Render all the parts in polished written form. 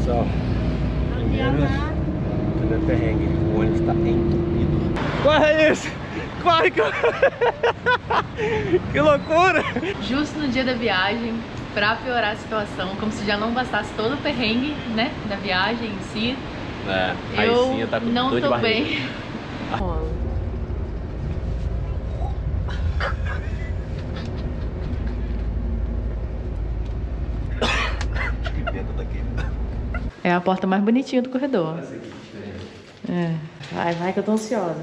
Pessoal, primeiro perrengue, o ônibus está entupido. Corre isso! Corre! Que loucura! Justo no dia da viagem, pra piorar a situação, como se já não bastasse todo o perrengue, né, da viagem em si. É, a Raicinha tá com não dor de tô barriga. bem. É a porta mais bonitinha do corredor. É. Vai que eu tô ansiosa,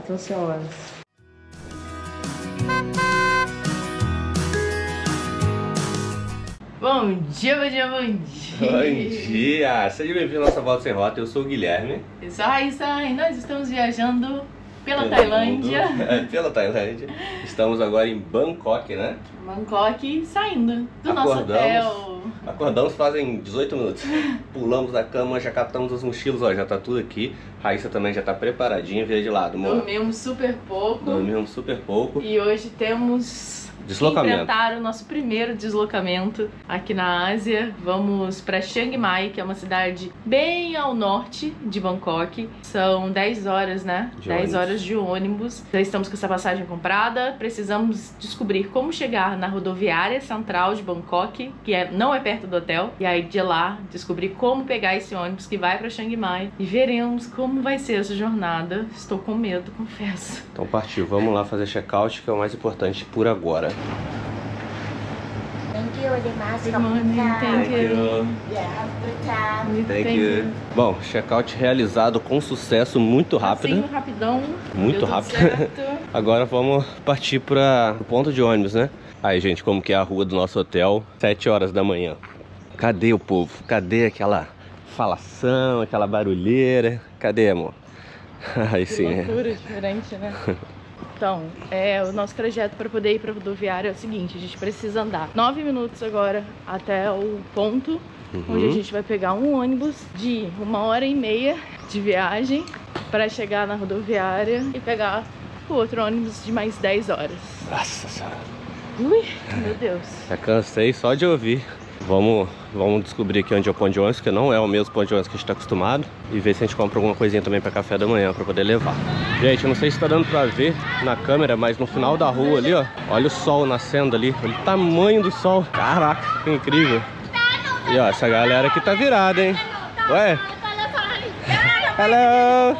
Bom dia, bom dia, bom dia. Bom dia! Seja bem-vindo à nossa Volta Sem Rota, eu sou o Guilherme. Eu sou a Raíssa e nós estamos viajando pela Tailândia. Pela Tailândia. Estamos agora em Bangkok, né? Bangkok, saindo do nosso hotel. Acordamos fazem 18 minutos. Pulamos da cama, já catamos as mochilas, ó, já tá tudo aqui. Raíssa também já tá preparadinha, vira de lado, amor. Dormimos super pouco. E hoje temos deslocamento. Enfrentar o nosso primeiro deslocamento aqui na Ásia. Vamos para Chiang Mai, que é uma cidade bem ao norte de Bangkok. São 10 horas, né? 10 horas de ônibus. Já estamos com essa passagem comprada. Precisamos descobrir como chegar na rodoviária central de Bangkok, que não é perto do hotel. E aí de lá descobrir como pegar esse ônibus que vai para Chiang Mai. E veremos como vai ser essa jornada. Estou com medo, confesso. Então partiu, vamos lá fazer check-out, que é o mais importante por agora. Thank you. Bom, check-out realizado com sucesso, muito rápido. Assim, rapidão. Muito rápido. Agora vamos partir para o ponto de ônibus, né? Aí, gente, como que é a rua do nosso hotel? 7 horas da manhã. Cadê o povo? Cadê aquela falação, aquela barulheira? Cadê, amor? Aí sim. Que loucura, diferente, né? Então, o nosso trajeto para poder ir para a rodoviária é o seguinte: a gente precisa andar 9 minutos agora até o ponto onde a gente vai pegar um ônibus de 1h30 de viagem para chegar na rodoviária e pegar o outro ônibus de mais 10 horas. Nossa Senhora. Ui, meu Deus. Já cansei só de ouvir. Vamos descobrir aqui onde é o ponto de ônibus, que não é o mesmo ponto de ônibus que a gente está acostumado. E ver se a gente compra alguma coisinha também para café da manhã, para poder levar. Gente, eu não sei se tá dando para ver na câmera, mas no final da rua ali, ó, olha o sol nascendo ali. Olha o tamanho do sol. Caraca, que incrível. E ó, essa galera aqui tá virada, hein? Ué? Hello!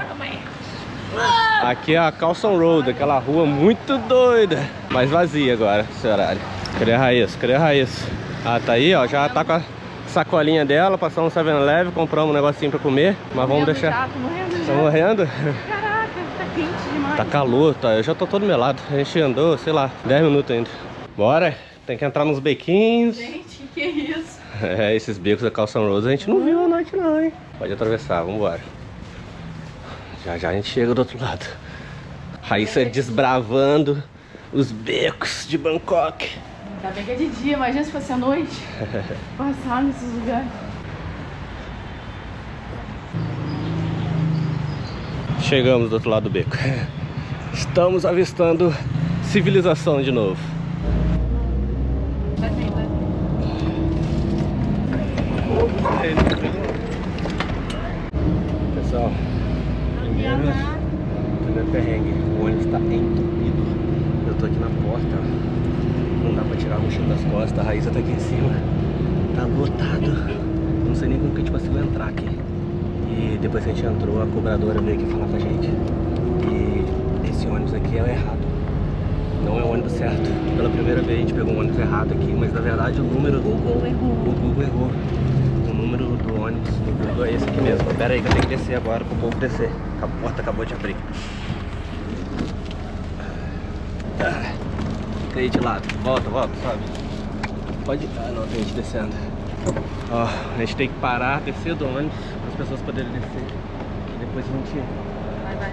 Aqui é a Carlson Road, aquela rua muito doida, mas vazia agora, esse horário. Cadê a Raíssa? Ah, tá aí, ó, já tá com a sacolinha dela, passamos no 7-Eleven, compramos um negocinho pra comer, mas vvamos deixar... Já, tô morrendo já. Tá morrendo? Caraca, tá quente demais. Tá calor, tá, eu já tô todo melado, a gente andou, sei lá, 10 minutos ainda. Bora, tem que entrar nos bequinhos. Gente, que é isso? É, esses becos da Carlson Road a gente não viu à noite não, hein? Pode atravessar, vambora. Já a gente chega do outro lado. Raíssa desbravando os becos de Bangkok. Ainda bem que é de dia, imagina se fosse à noite. Passar nesses lugares. Chegamos do outro lado do beco. Estamos avistando civilização de novo. Pessoal, primeiro perrengue, o ônibus está entupido. Eu tô aqui na porta. Não dá pra tirar a mochila das costas, a Raíssa tá aqui em cima. Tá lotado. Não sei nem como que a gente conseguiu entrar aqui. E depois que a gente entrou, a cobradora veio aqui falar com a gente. E esse ônibus aqui é o errado. Não é o ônibus certo. Pela primeira vez a gente pegou um ônibus errado aqui, mas na verdade o número... O Google errou. O número do ônibus do Google é esse aqui mesmo. Pera aí que eu tenho que descer agora pro povo descer. A porta acabou de abrir. Fica aí de lado, volta, sobe. Pode... Ah não, tem gente descendo. Ó, a gente tem que parar, descer do ônibus, para as pessoas poderem descer. E depois a gente... Vai.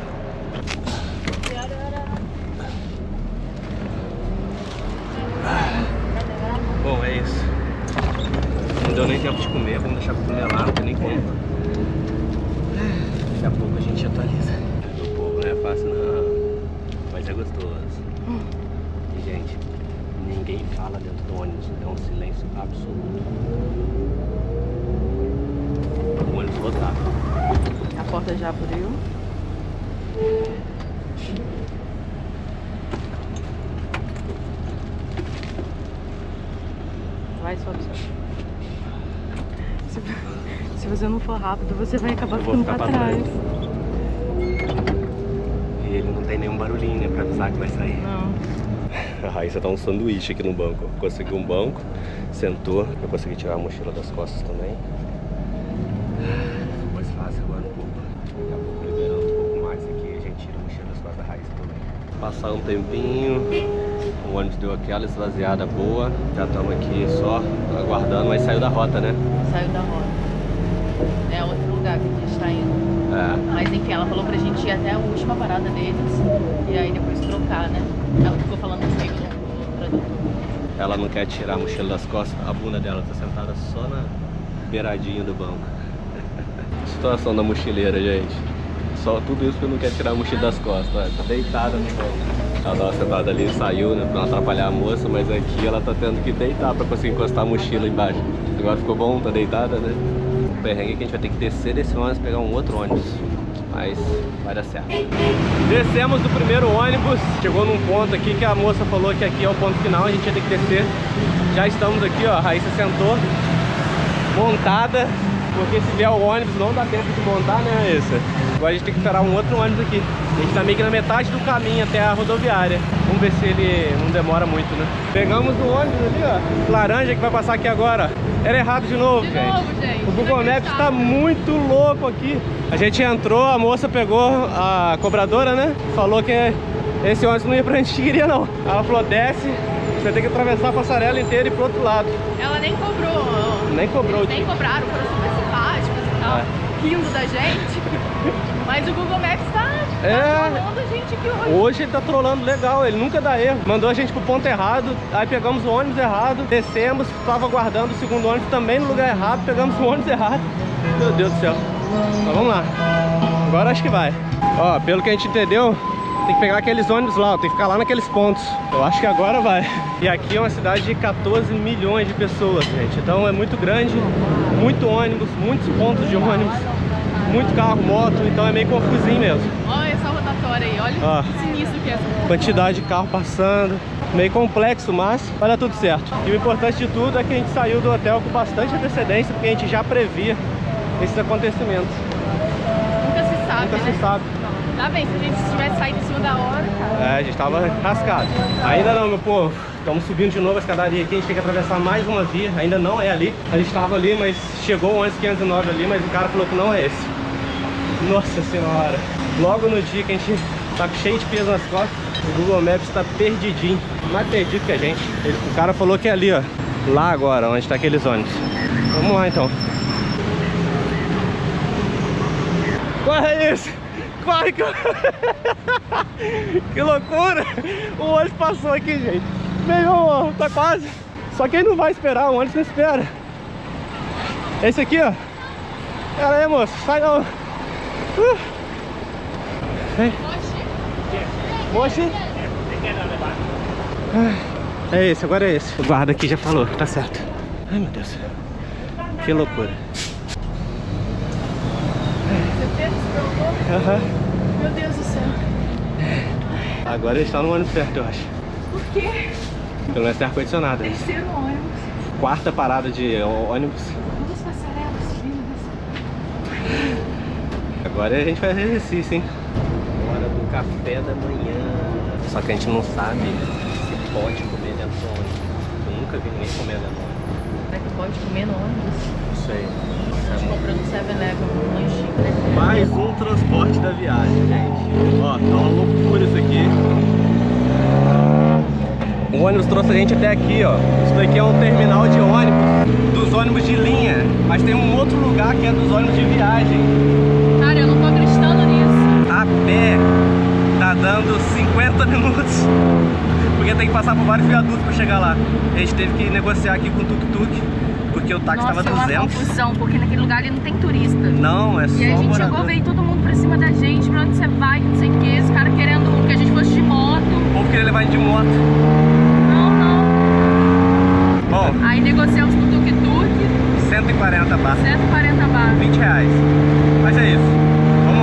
Bom, é isso. Não deu nem tempo de comer, vamos deixar pra comer lá, não tem nem como. Daqui a pouco a gente atualiza. O povo não é fácil não, mas é gostoso. E gente, ninguém fala dentro do ônibus, é um silêncio absoluto. porta já abriu. Vai, sobe, sobe. Se você não for rápido, você vai acabar ficando pra trás. E ele não tem nenhum barulhinho, né, pra avisar que vai sair. Não. A Raíssa tá um sanduíche aqui no banco. Conseguiu um banco, sentou. Eu consegui tirar a mochila das costas também. Ficou mais fácil agora um pouco. Daqui a pouco liberando um pouco mais aqui, a gente tira a mochila das costas da Raíssa também. Passar um tempinho, o ônibus deu aquela esvaziada boa. Já estamos aqui só aguardando, mas saiu da rota, né? Saiu da rota. É outro lugar que a gente tá indo. É. Mas enfim, ela falou pra gente ir até a última parada deles e aí depois trocar, né? Ela ficou falando comigo no tradutor. Ela não quer tirar a mochila das costas, a bunda dela tá sentada só na beiradinha do banco. Situação da mochileira, gente. Só tudo isso porque não quer tirar a mochila das costas. Olha, tá deitada no banco. Ela tava sentada ali, saiu, né, pra não atrapalhar a moça, mas aqui ela tá tendo que deitar pra conseguir encostar a mochila embaixo. Agora ficou bom, tá deitada, né? O perrengue é que a gente vai ter que descer desse ônibus e pegar um outro ônibus. Mas vai dar certo. Descemos do primeiro ônibus. Chegou num ponto aqui que a moça falou que aqui é o ponto final, a gente ia ter que descer. Já estamos aqui, ó, a Raíssa sentou, montada, porque se vier o ônibus não dá tempo de montar, né, Raíssa? Agora a gente tem que esperar um outro ônibus aqui. A gente tá meio que na metade do caminho até a rodoviária. Vamos ver se ele não demora muito, né? Pegamos o ônibus ali, ó, laranja que vai passar aqui agora. Era errado de novo, gente. O Google Maps tá muito louco aqui. A gente entrou, a moça pegou a cobradora, né? Falou que esse ônibus não ia pra onde a gente queria, não. Ela falou, desce, você tem que atravessar a passarela inteira e ir pro outro lado. Ela nem cobrou. Nem cobrou. Nem cobraram, foram super simpáticos e tal, rindo da gente. Mas o Google Maps tá trolando a gente aqui hoje. Hoje ele tá trolando legal, ele nunca dá erro. Mandou a gente pro ponto errado, aí pegamos o ônibus errado, descemos, tava aguardando o segundo ônibus também no lugar errado, pegamos o ônibus errado. Meu Deus do céu. Mas vamos lá. Agora acho que vai. Ó, pelo que a gente entendeu, tem que pegar aqueles ônibus lá, ó, tem que ficar lá naqueles pontos. Eu acho que agora vai. E aqui é uma cidade de 14 milhões de pessoas, gente. Então é muito grande, muito ônibus, muitos pontos de ônibus, muito carro, moto, então é meio confusinho mesmo. Olha essa rotatória aí, olha que sinistro que é essa rotatória. Quantidade de carro passando, meio complexo, mas vai dar tudo certo. E o importante de tudo é que a gente saiu do hotel com bastante antecedência, porque a gente já previa esses acontecimentos. Nunca se sabe, Nunca né? se sabe. Tá bem, se a gente tivesse saído em cima da hora, cara. É, a gente tava rascado. Ainda não, meu povo. Estamos subindo de novo a escadaria aqui, a gente tem que atravessar mais uma via. Ainda não é ali. A gente tava ali, mas chegou o ônibus 509 ali, mas o cara falou que não é esse. Nossa senhora. Logo no dia que a gente tá cheio de peso nas costas, o Google Maps tá perdidinho. Mais perdido que a gente. O cara falou que é ali, ó. Lá agora, onde tá aqueles ônibus. Vamos lá então. Corre isso! Corre, corre! Que loucura! O ônibus passou aqui, gente. Meio, tá quase. Só que ele não vai esperar, o ônibus não espera. Esse aqui, ó. Pera aí, moço. Sai não. Mochi? É esse, agora é esse. O guarda aqui já falou, tá certo. Ai, meu Deus. Que loucura. Meu Deus do céu. Agora eles estão no ônibus certo, eu acho. Por quê? Pelo menos tem ar-condicionado. Terceiro ônibus. Quarta parada de ônibus. Quantas passarelas lindas. Agora a gente faz exercício, hein? Hora do café da manhã. Só que a gente não sabe se pode comer dentro do ônibus. Eu nunca vi ninguém comer dentro do ônibus. Será que pode comer no ônibus? Não sei. A gente comprou no 7-Eleven um lanchinho. Mais um transporte da viagem, gente. Ó, tá uma loucura isso aqui. O ônibus trouxe a gente até aqui, ó. Isso daqui é um terminal de ônibus, dos ônibus de linha. Mas tem um outro lugar que é dos ônibus de viagem. Cara, eu não tô acreditando nisso. A pé tá dando 50 minutos. Porque tem que passar por vários viadutos pra chegar lá. A gente teve que negociar aqui com o tuk-tuk, porque o táxi tava 200. Nossa, é uma confusão, porque naquele lugar ali não tem turista. Não, é só e aí a gente chegou, veio todo mundo pra cima da gente, pra onde você vai, não sei o que, esse cara querendo que a gente fosse de moto. O povo queria levar a gente de moto. Não. Bom, aí negociamos com o tuk-tuk. 140 bar. 140 bar. 20 reais. Mas é isso. Vamos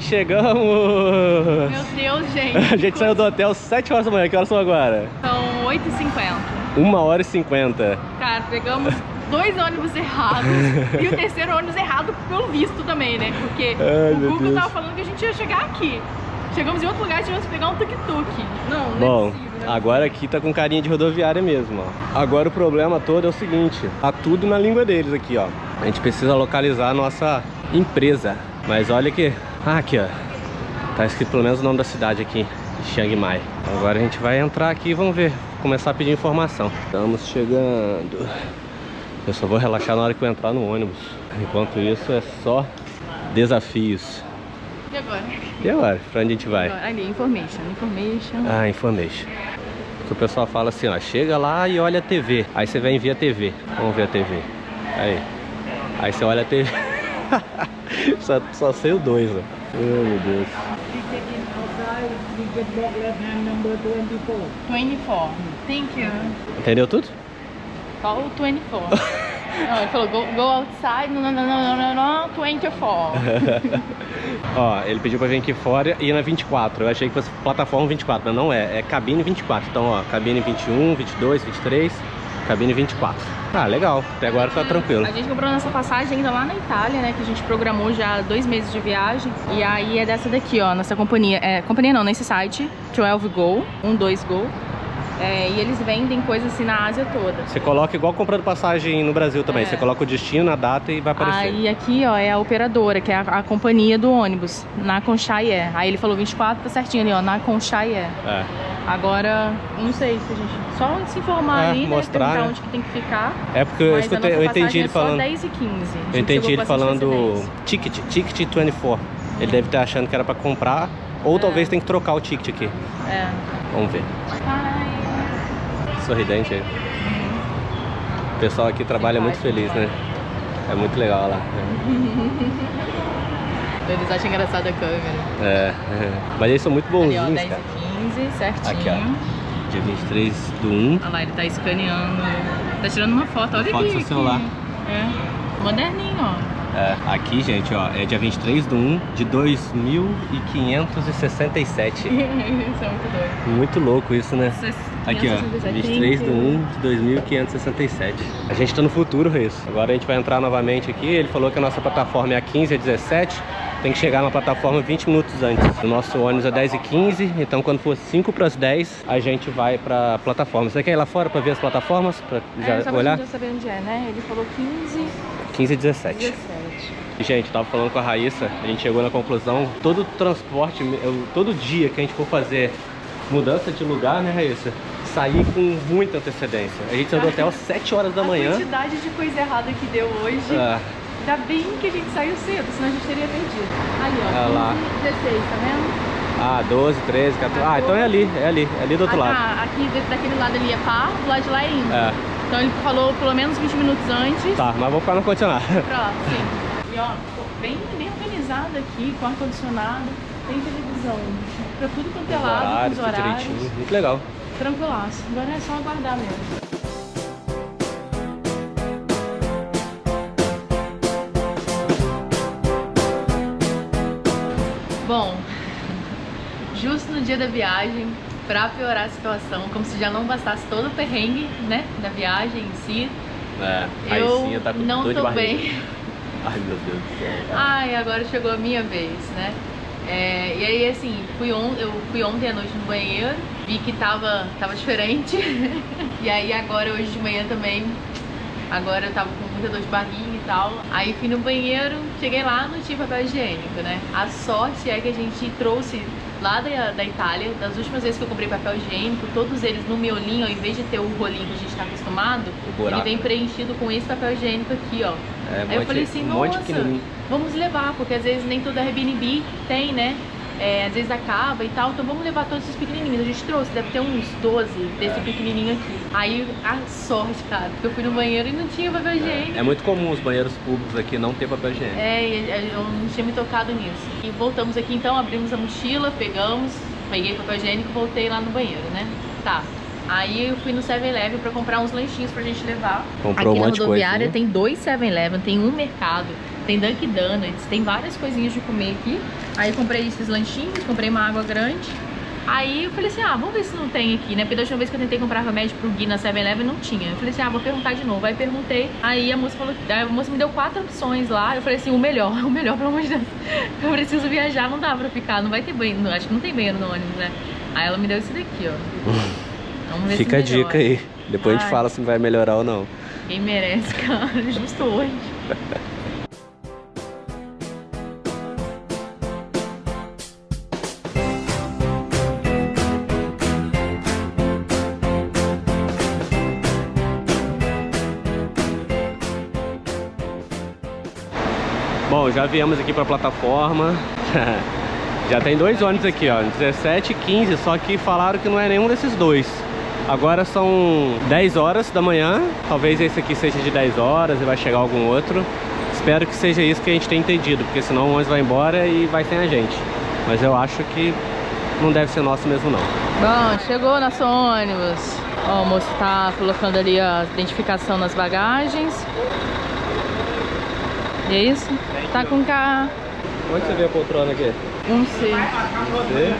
chegamos! Meu Deus, gente. A gente saiu do hotel às 7 horas da manhã. Que horas são agora? São 8h50. 1h50. Cara, pegamos 2 ônibus errados e o terceiro ônibus errado pelo visto também, né? Porque Ai, o meu Google Deus. tava falando que a gente ia chegar aqui. Chegamos em outro lugar e tivemos que pegar um tuk-tuk. Não é Bom, possível, né? agora aqui tá com carinha de rodoviária mesmo, ó. Agora o problema todo é o seguinte, tá tudo na língua deles aqui, ó. A gente precisa localizar a nossa empresa. Mas olha que... Ah, aqui, ó. Tá escrito pelo menos o nome da cidade aqui, Chiang Mai. Agora a gente vai entrar aqui e vamos ver. Começar a pedir informação. Estamos chegando. Eu só vou relaxar na hora que eu entrar no ônibus. Enquanto isso é só desafios. E agora? E agora? Pra onde a gente vai? Agora, ali, information. Ah, information. Que o pessoal fala assim, ó, chega lá e olha a TV. Aí você vem ver a TV. Vamos ver a TV. Aí você olha a TV. só sei o 2, ó. Oh, meu Deus. 24. Thank you. Entendeu tudo? Qual o 24? Não, ele falou go outside, não, 24. Ó, ele pediu pra vir aqui fora e ir na 24. Eu achei que fosse plataforma 24, mas não é. É cabine 24. Então, ó, cabine 21, 22, 23, cabine 24. Ah, legal. Até agora tá tranquilo. A gente comprou nossa passagem ainda lá na Itália, né? Que a gente programou já 2 meses de viagem. E aí é dessa daqui, ó, nossa companhia. Companhia não, nesse site, 12Go, 12Go. E eles vendem coisas assim na Ásia toda. Você coloca igual comprando passagem no Brasil também. Você coloca o destino, a data e vai aparecer. Aí aqui, ó, é a operadora, que é a companhia do ônibus, na Conchaie. Aí ele falou 24, tá certinho ali, ó, na Conchaie. Agora, não sei se a gente só se informar ali, mostrar, né, perguntar né? onde que tem que ficar. É porque eu entendi ele falando. 10h15. Eu entendi ele falando ticket 24. Ele deve estar achando que era pra comprar, ou talvez tem que trocar o ticket aqui. Vamos ver. Sorridente aí. O pessoal aqui trabalha muito feliz, né? É muito legal lá. Eles acham engraçada a câmera. Mas eles são muito bonzinhos, ali, ó, 10h15, cara. certinho. Aqui, ó. Dia 23/1. Olha lá, ele tá escaneando. Tá tirando uma foto, olha Foto aqui. do seu celular. Moderninho, ó. Aqui, gente, ó, é dia 23/1 de 2567. Isso é muito doido. Muito louco isso, né? Aqui, ó, 23/1 de 2567. A gente tá no futuro, Reis. Agora a gente vai entrar novamente aqui. Ele falou que a nossa plataforma é a 15h17. Tem que chegar na plataforma 20 minutos antes. O nosso ônibus é 10h15, então quando for 5:10, a gente vai pra plataforma. Você quer ir lá fora pra ver as plataformas? Pra já só olhar? Pra gente já saber onde é, né? Ele falou 15h17. Gente, tava falando com a Raíssa, a gente chegou na conclusão, todo transporte, todo dia que a gente for fazer mudança de lugar, né, Raíssa? Sair com muita antecedência. A gente saiu do hotel às 7 horas da manhã. A quantidade de coisa errada que deu hoje. Ainda bem que a gente saiu cedo, senão a gente teria perdido. Ali, ó, lá. 16, tá vendo? 12, 13, 14. Então é ali do outro lado. Aqui daquele lado ali é par, do lado de lá é ímpar. Então ele falou pelo menos 20 minutos antes. Tá, mas vou ficar no condicionado. Pra lá, sim. E ó, bem organizado aqui, com ar-condicionado, tem televisão pra tudo quanto é lado, com os horários. Direitinho. Muito legal. Tranquilaço. Agora é só aguardar mesmo. Bom, justo no dia da viagem, pra piorar a situação, como se já não bastasse todo o perrengue, né, da viagem em si. Eu tá com não dor de tô barriga. bem. Ai, meu Deus do céu. Ai, agora chegou a minha vez, né? E aí, assim, eu fui ontem à noite no banheiro, vi que tava diferente. E aí agora, hoje de manhã também, agora eu tava com muita dor de barriga e tal. Aí fui no banheiro, cheguei lá, não tinha papel higiênico, né? A sorte é que a gente trouxe lá da Itália, das últimas vezes que eu comprei papel higiênico, todos eles no miolinho, ao invés de ter o rolinho que a gente tá acostumado, ele vem preenchido com esse papel higiênico aqui, ó. Aí eu falei assim, nossa, vamos levar, porque às vezes nem todo Airbnb tem, né? Às vezes acaba e tal, então vamos levar todos esses pequenininhos. A gente trouxe, deve ter uns 12 desse pequenininho aqui. Aí a sorte, cara, porque eu fui no banheiro e não tinha papel higiênico. É muito comum os banheiros públicos aqui não ter papel higiênico. Eu não tinha me tocado nisso. E voltamos aqui então, abrimos a mochila, peguei papel higiênico e voltei lá no banheiro, né? Tá. Aí eu fui no 7-Eleven pra comprar uns lanchinhos pra gente levar. Comprou aqui um na monte de coisa, rodoviária tem 2 7-Eleven, tem um mercado, tem Dunkin' Donuts, tem várias coisinhas de comer aqui. Aí eu comprei esses lanchinhos, comprei uma água grande. Aí eu falei assim, ah, vamos ver se não tem aqui, né? Porque da última vez que eu tentei comprar remédio pro Gui na 7-Eleven não tinha. Eu falei assim, ah, vou perguntar de novo. Aí perguntei, aí a moça falou, a moça me deu 4 opções lá. Eu falei assim, o melhor, pelo amor de Deus. Eu preciso viajar, não dá pra ficar, não vai ter banheiro, acho que não tem banheiro no ônibus, né? Aí ela me deu esse daqui, ó. Vamos ver. Fica a dica aí, depois a gente fala se vai melhorar ou não. Quem merece, cara, justo hoje. Bom, já viemos aqui pra plataforma. Já tem 2 ônibus aqui, ó, 17 e 15, só que falaram que não é nenhum desses 2. Agora são 10 horas da manhã, talvez esse aqui seja de 10 horas e vai chegar algum outro. Espero que seja isso que a gente tenha entendido, porque senão o ônibus vai embora e vai sem a gente. Mas eu acho que não deve ser nosso mesmo não. Bom, chegou nosso ônibus. Ó, o moço tá colocando ali a identificação nas bagagens. E é isso? Tá com carro. Onde você vê a poltrona aqui? Não sei. Não sei?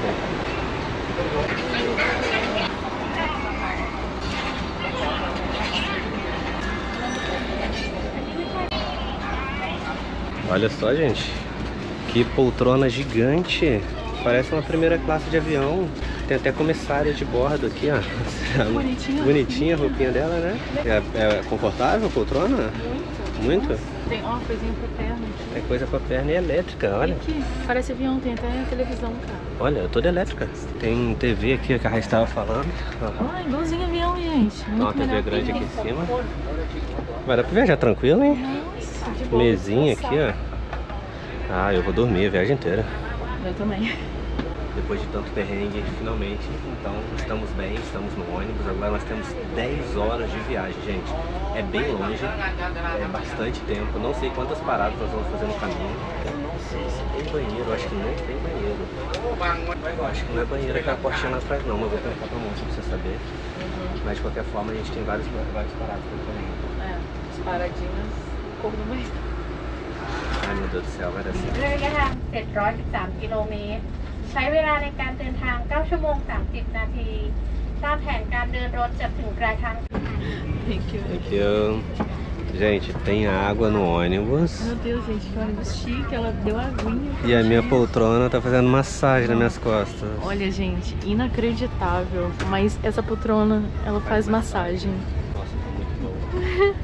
Olha só, gente. Que poltrona gigante. Parece uma primeira classe de avião. Tem até comissária de bordo aqui, ó. Bonitinha. Bonitinha a roupinha dela, né? É confortável a poltrona? Muito? Tem uma coisinha pra perna aqui. É coisa pra perna e elétrica, olha. Aqui, parece avião, tem até televisão, cara. Olha, toda elétrica. Tem TV aqui que a Raíssa estava falando. Ah, igualzinho avião, gente. Tem uma TV grande aqui em cima. Vai dar pra viajar tranquilo, hein? Nossa, de boa. Mesinha aqui, ó. Ah, eu vou dormir a viagem inteira. Eu também. Depois de tanto perrengue, finalmente, então estamos bem, estamos no ônibus. Agora nós temos 10 horas de viagem, gente. É bem longe, é bastante tempo. Não sei quantas paradas nós vamos fazer no caminho. Eu não sei se tem banheiro, eu acho que não tem banheiro. Eu acho que não é banheiro aquela portinha lá atrás não, mas eu vou perguntar pra moça pra você saber. Mas de qualquer forma a gente tem várias paradas pelo caminho. É, as paradinhas no corpo do banheiro. Ai meu Deus do céu, vai dar certo. ระยะทาง713 กิโลเมตร ใช้เวลาในการเดินทาง 9 ชั่วโมง 30 นาที ตามแผนการเดินรถจะถึงปลายทาง Thank you. Aqui, gente, tem água no ônibus. Meu Deus, gente, que ônibus chique, ela deu aguinha. E a minha poltrona tá fazendo massagem nas minhas costas. Olha, gente, inacreditável. Mas essa poltrona, ela faz massagem. Nossa, tá muito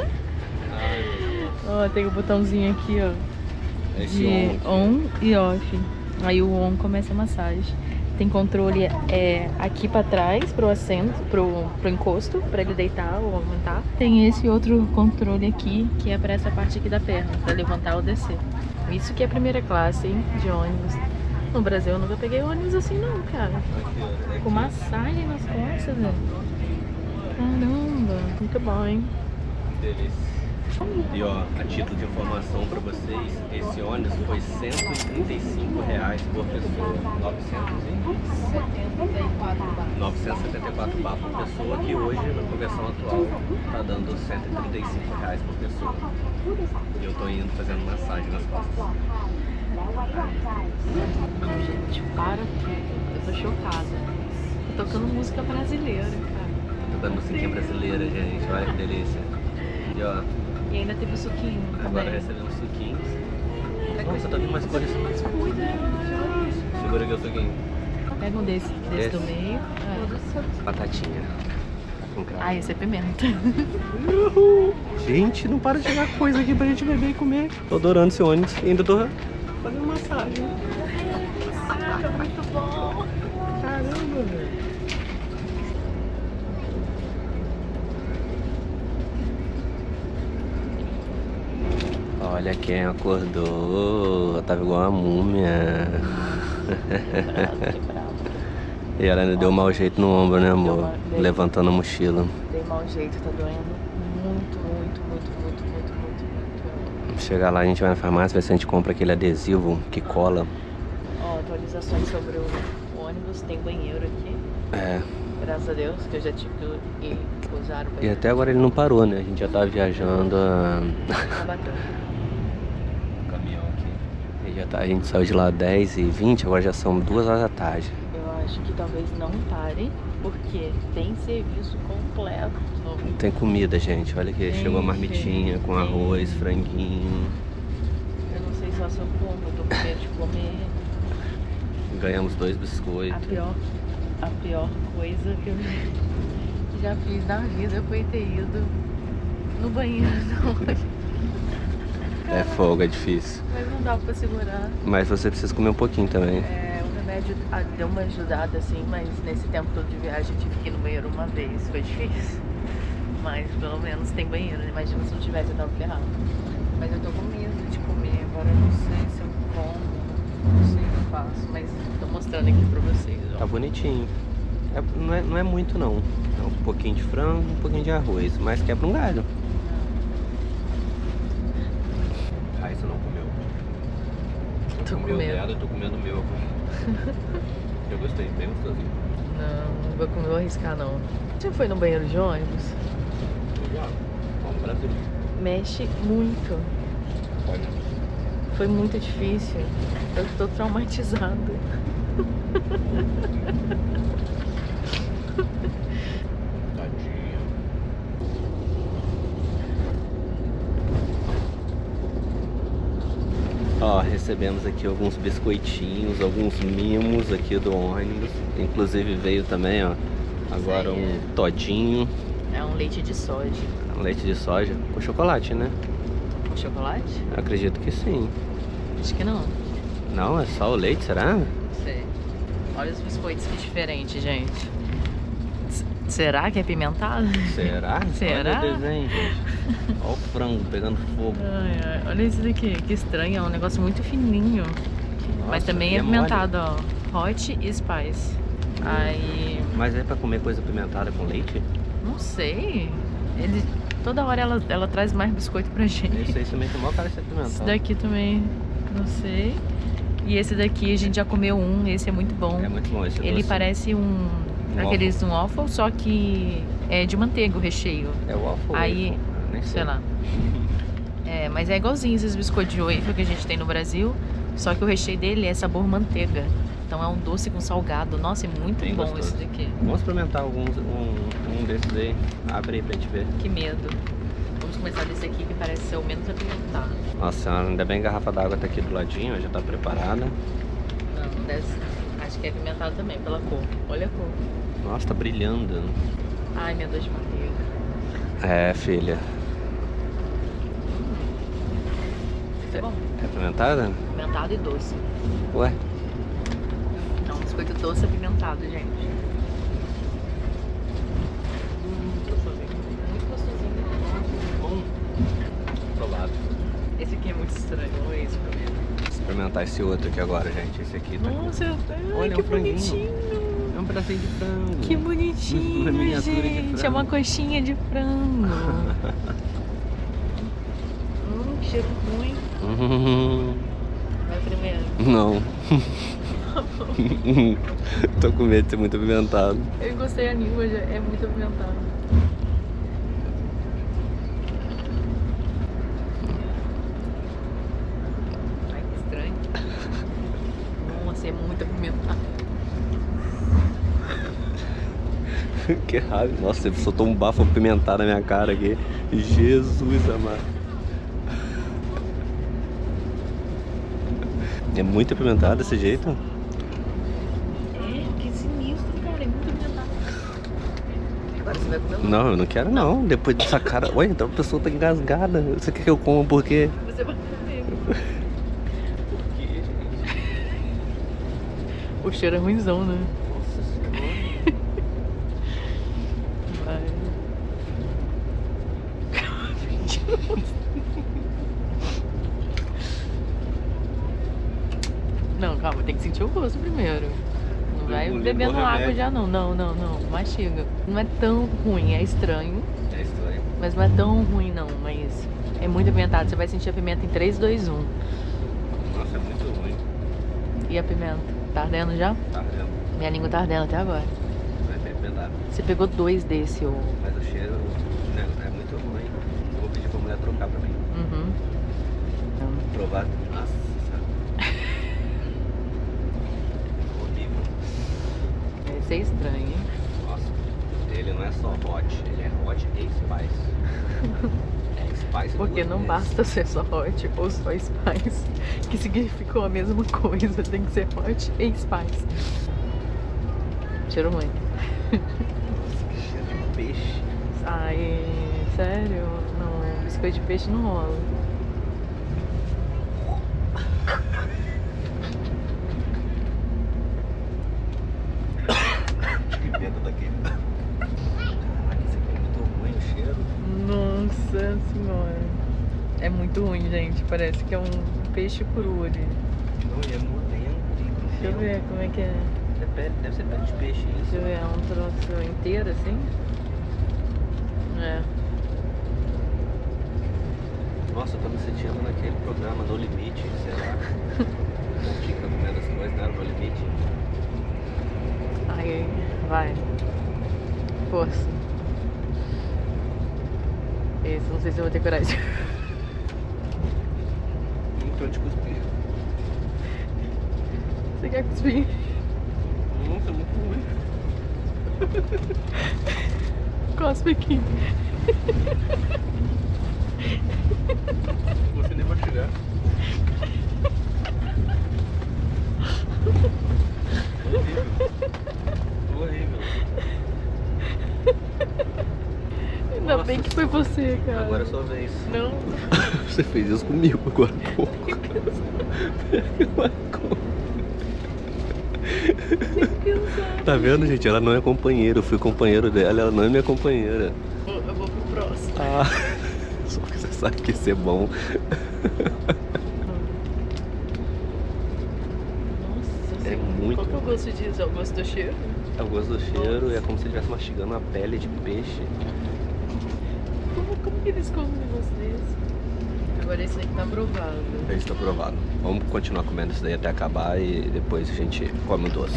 bom. Ó, tem o botãozinho aqui, ó. Esse De on e off. Aí o on começa a massagem. Tem controle aqui pra trás, pro assento, pro encosto, pra ele deitar ou aumentar. Tem esse outro controle aqui, que é pra essa parte aqui da perna, pra levantar ou descer. Isso que é primeira classe, hein, de ônibus. No Brasil eu nunca peguei ônibus assim não, cara. Com massagem nas costas, velho. Caramba, muito bom, hein? Delícia. E ó, a título de informação pra vocês, esse ônibus foi R$135 por pessoa. 974 bar por pessoa, que hoje, na conversão atual, tá dando R$135 por pessoa. E eu tô indo fazendo massagem nas costas. Gente, para tudo. Eu tô chocada. Tô tocando música brasileira, cara. Tô tocando musiquinha brasileira, gente. Olha que delícia. E ó, E ainda teve o suquinho. agora recebemos suquinhos. Nossa, tá vindo mais coisas. Segura aqui o suquinho. Pega um desse do meio. Batatinha. Com cravo. Ah, esse é pimenta. Gente, não para de chegar coisa aqui pra gente beber e comer. Tô adorando esse ônibus. E ainda tô fazendo massagem. Caraca, muito bom. Caramba, velho. Olha quem acordou. Tava igual uma múmia. E ela ainda deu um mau jeito no ombro, né, amor? Levantando a mochila. Dei mau jeito, tá doendo muito. Chegar lá, a gente vai na farmácia, ver se a gente compra aquele adesivo que cola. Ó, atualizações sobre o ônibus. Tem banheiro aqui. É. Graças a Deus, que eu já tive que ir usar o E banheiro. até agora ele não parou, né? A gente já tá viajando Tá batendo. A gente saiu de lá 10h20, agora já são 2 horas da tarde. Eu acho que talvez não pare, porque tem serviço completo. Tem comida, gente. Olha aqui, chegou a marmitinha com arroz, franguinho. Eu não sei só se eu como, eu tô com medo de comer. Ganhamos 2 biscoitos. A pior coisa que eu já fiz na vida foi ter ido no banheiro hoje. É fogo, é difícil. Mas não dá pra segurar. Mas você precisa comer um pouquinho também. O remédio deu uma ajudada assim, mas nesse tempo todo de viagem eu tive que ir no banheiro uma vez. Foi difícil. Mas pelo menos tem banheiro. Imagina se não tivesse, eu tava ferrado. Mas eu tô com medo de comer. Agora eu não sei se eu como. Não sei o que eu faço. Mas tô mostrando aqui pra vocês. Ó. Tá bonitinho. Não é muito não. É um pouquinho de frango, um pouquinho de arroz. Mas quebra um galho. Ah, isso não comeu. Tô com medo. Eu tô comendo o meu agora. Eu gostei, bem gostosinho. Não vou comer, vou arriscar não. Você foi no banheiro de ônibus? Vamos no Brasil. Mexe muito. Pode. Foi muito difícil. Eu tô traumatizada. Tadinha. Ó, recebemos aqui alguns biscoitinhos, alguns mimos aqui do ônibus. Inclusive veio também, ó, agora um todinho. É um leite de soja. Um leite de soja com chocolate, né? Com chocolate? Eu acredito que sim. Acho que não. Não, é só o leite, será? Não sei. Olha os biscoitos que diferente, gente. Será que é pimentado? Será? Será? Olha o desenho, gente. Olha o frango pegando fogo. Ai, olha isso daqui, que estranho, é um negócio muito fininho. Nossa, mas também é pimentado, ó. Hot e spice. Aí... Mas é pra comer coisa pimentada com leite? Não sei. Toda hora ela traz mais biscoito pra gente. Esse aí também tem o maior cara de ser pimentado. Esse daqui também, não sei. E esse daqui a gente já comeu esse é muito bom. É muito bom esse Ele doce. parece aqueles waffle, só que é de manteiga o recheio. É waffle? Aí, nem sei lá. Mas é igualzinho esses biscoitos de waffle que a gente tem no Brasil, só que o recheio dele é sabor manteiga. Então é um doce com salgado. Nossa, é muito bem bom gostoso. esse daqui. Vamos experimentar um desses aí. Abre aí pra gente ver. Que medo. Vamos começar desse aqui que parece ser o menos apimentado. Nossa senhora, ainda bem a garrafa d'água tá aqui do ladinho, ó, já tá preparada. Não deve. Acho que é apimentado também, pela cor. Olha a cor. Nossa, tá brilhando. Ai, minha dor de manteiga. É, filha. Isso é bom. É apimentada? Apimentado e doce. Ué? É um biscoito doce apimentado, gente. Muito gostosinho. Bom. Provado. Esse aqui é muito estranho, olha esse pra mim. Vou experimentar esse outro aqui agora, gente. Esse aqui tá. Nossa, Olha, que um franguinho. bonitinho. É um pedacinho de frango. Que bonitinho, Uma miniatura de gente. frango. É uma coxinha de frango. Que cheiro ruim. Vai primeiro. Não. Tô com medo de ser muito apimentado. Eu encostei a língua, já é muito apimentado. Ai, que estranho. Nossa, é muito apimentado. Que raiva. Nossa, você soltou um bafo apimentado na minha cara aqui. Jesus amado. É muito apimentado desse jeito? É, que sinistro, cara. É muito apimentado. Agora você vai comer um. Não, eu não quero não. Depois dessa cara. Olha, então a pessoa tá engasgada. Você quer que eu coma por quê? Você vai comer. Por quê, gente? O cheiro é ruimzão, né? Nossa senhora. Vai. Não, calma, tem que sentir o gosto primeiro. Não vai Não bebendo ligou o água remédio. já não. Não, mastiga. Não é tão ruim, é estranho, É estranho. mas não é tão ruim não, mas é muito apimentado. Você vai sentir a pimenta em 3, 2, 1. Nossa, é muito ruim. E a pimenta? Tá ardendo já? Tá vendo? Minha língua tá ardendo até agora. Vai bem pesado. Você pegou 2 desse, ô. Mas o cheiro, né, é muito ruim. Eu vou pedir pra mulher trocar pra mim. Uhum. Provar. Nossa senhora. ser estranho, hein? Nossa, ele não é só hot, ele é hot e spice. É spice. Porque não basta ser só hot ou só spice, que significam a mesma coisa. Tem que ser hot e spice. Cheiro ruim. Nossa, que cheiro de peixe. Ai, sério? Não, biscoito de peixe não rola. Que medo daquele. Caraca, isso aqui é muito ruim o cheiro. Nossa senhora. É muito ruim, gente. Parece que é um peixe cru ali. Não, ele é modento. Deixa eu ver como é que é. Deve ser pele de peixe isso. Deixa eu ver, é um troço inteiro assim? É. Nossa, eu tô me sentindo naquele programa No Limite, sei lá. Fica comendo as coisas, né? No Limite. Ai, vai. Força. Esse, não sei se eu vou ter coragem. Não tô de cuspir. Você quer cuspir? Nossa, é muito ruim. Cospe aqui. Você nem vai chegar. Horrível. Ainda Nossa bem que foi você, cara. Agora é sua vez. Não. Você fez isso comigo agora há pouco. Tá vendo, gente? Ela não é companheira. Eu fui companheiro dela, ela não é minha companheira. Eu vou pro próximo. Ah, só que você sabe que isso é bom. Nossa, É muito qual que é o bom. gosto disso? É o gosto do cheiro? É o gosto do cheiro e é como se estivesse mastigando uma pele de peixe. Como que eles comem um negócio desse? Agora esse aqui tá aprovado. Esse está aprovado. Vamos continuar comendo isso daí até acabar e depois a gente come o doce.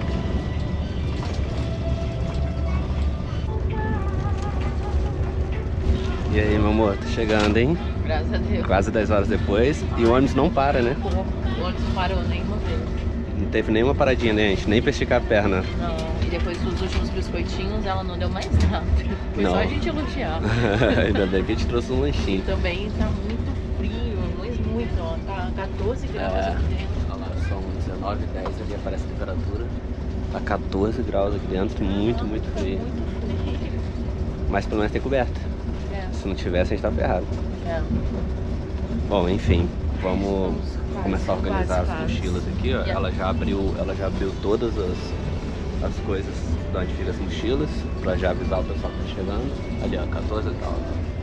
E aí, meu amor, tá chegando, hein? Graças a Deus. Quase 10 horas depois e o ônibus não para, né? O ônibus não parou nenhuma vez. Não teve nenhuma paradinha, né, gente? Nem pra esticar a perna. Não, e depois dos últimos biscoitinhos ela não deu mais nada. Foi Não. só a gente elogiar. Ainda bem que a gente trouxe um E lanchinho. também tá muito frio, mas muito, ó. Tá 14 graus aqui dentro. Olha lá, são 19h10 ali, aparece a temperatura. Tá 14 graus aqui dentro, muito, muito frio. Muito frio. Mas pelo menos tem coberta. É, Se não tivesse, a gente tá ferrado. é. Bom, enfim, vamos começar a organizar quase. as mochilas aqui, ó. Yeah. Ela já abriu todas as coisas de onde fica as mochilas, pra já avisar o pessoal que tá chegando. Ali, ó, 14 graus.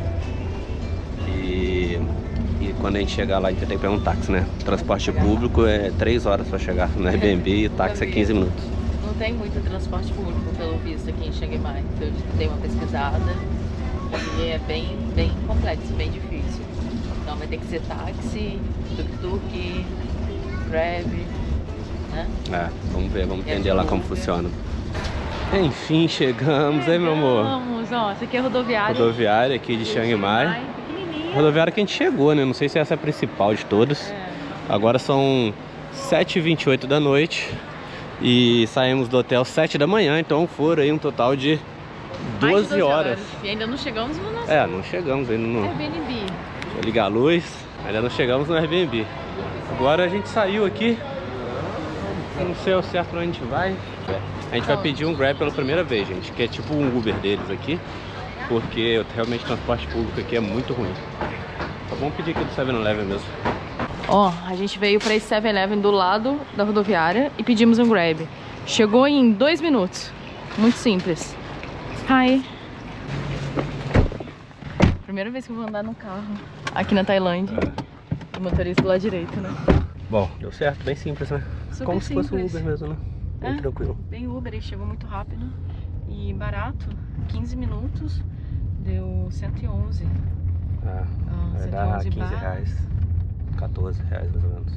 E quando a gente chegar lá, a gente vai ter que pegar um táxi, né? Transporte público é 3 horas pra chegar no Airbnb e táxi é 15 minutos. Não tem muito transporte público, pelo visto, aqui em Chiang Mai. Eu dei uma pesquisada e é bem complexo, bem difícil. Então vai ter que ser táxi, tuk-tuk, Grab, né? É, vamos ver, vamos entender lá como funciona. Enfim, chegamos, hein, meu amor? Vamos, ó, essa aqui é a rodoviária. Rodoviária aqui de Chiang Mai. Pequenininha. Rodoviária que a gente chegou, né? Não sei se essa é a principal de todas. É. Agora são 7h28 da noite e saímos do hotel 7 da manhã, então foram aí um total de Mais 12 horas. E ainda não chegamos no nosso É, não chegamos ainda no... Airbnb. Deixa eu ligar a luz, ainda não chegamos no Airbnb. Agora a gente saiu aqui, não sei ao certo pra onde a gente vai. A gente vai pedir um Grab pela primeira vez, gente, que é tipo um Uber deles aqui, porque realmente o transporte público aqui é muito ruim. Então vamos pedir aqui do 7-Eleven mesmo. Ó, a gente veio pra esse 7-Eleven do lado da rodoviária e pedimos um Grab. Chegou em 2 minutos. Muito simples. Hi. Primeira vez que eu vou andar no carro aqui na Tailândia. O motorista do lado direito, né? Bom, deu certo, bem simples, né? Super Como se fosse um simples. Uber mesmo, né? Bem tranquilo. Bem Uber, ele chegou muito rápido e barato. 15 minutos deu 111. Ah, vai dar 111 15 reais, 14 reais mais ou menos.